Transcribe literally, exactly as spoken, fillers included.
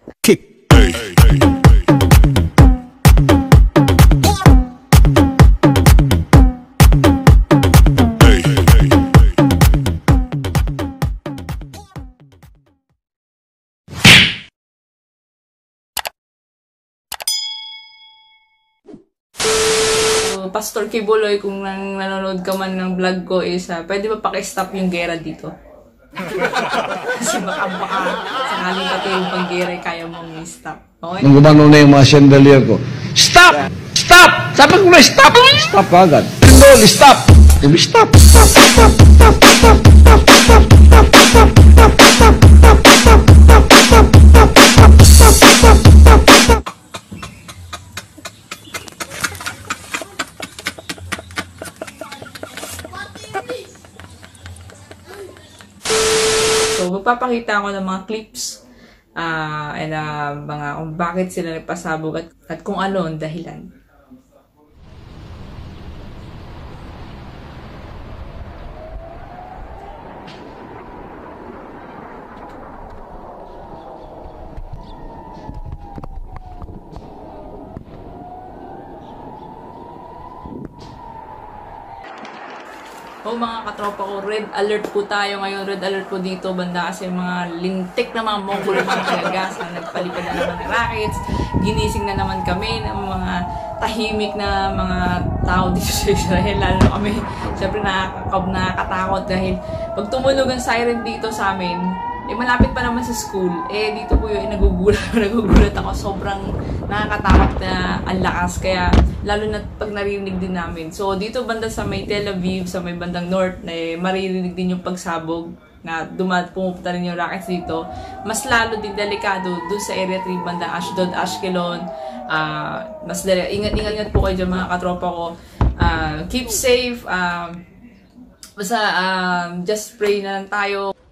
Kick. Hey, hey, hey. Pastor Kibuloy, kung nang nanonood ka man ng vlog ko is, uh, pwede ba paki-stop yung gera dito? Kasi baka baka sakaling pati yung pag-gera kaya mong i-stop. Okay? Nung gumano na yung mga chandelier ko, stop! Stop! Sabi ko na stop! Stop agad. Pindol, stop! Sabi, stop! Stop! Stop! Stop! Stop! Stop! Stop! Stop! Stop! Stop! Stop! Stop! So, magpapakita ako ng mga clips uh, and uh, mga kung bakit sila nagpasabog at, at kung ano ang dahilan. O mga katropa ko, red alert po tayo ngayon. Red alert po dito banda kasi mga lintik na mga mongol mga kagagas na nagpalipad na naman ng rackets. Ginising na naman kami ng mga tahimik na mga tao dito sa Israel. Lalo na kami, syempre nakakatakot dahil pag tumunog ang siren dito sa amin, eh malapit pa naman sa school, eh dito po yung eh, nagugulat, nagugulat ako. Sobrang nakakatakot na ang lakas, kaya lalo na pag narinig din namin. So dito banda sa may Tel Aviv, sa may bandang north, eh, maririnig din yung pagsabog na dumat pumupunta rin yung rockets dito. Mas lalo din delikado dun sa area three bandang Ashdod, Ashkelon. Uh, mas ingat-ingat po kayo dyan mga katropa ko. Uh, keep safe. Uh, basta uh, just pray na lang tayo.